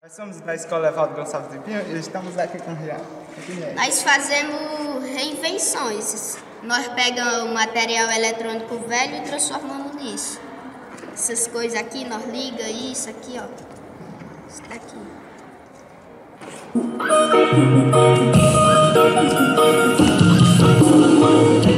Nós somos da Escola Evaldo Gonçalves de Pinho e estamos aqui com o Rian. Nós fazemos reinvenções. Nós pegamos o material eletrônico velho e transformamos nisso. Essas coisas aqui, nós liga isso aqui, ó. Isso daqui.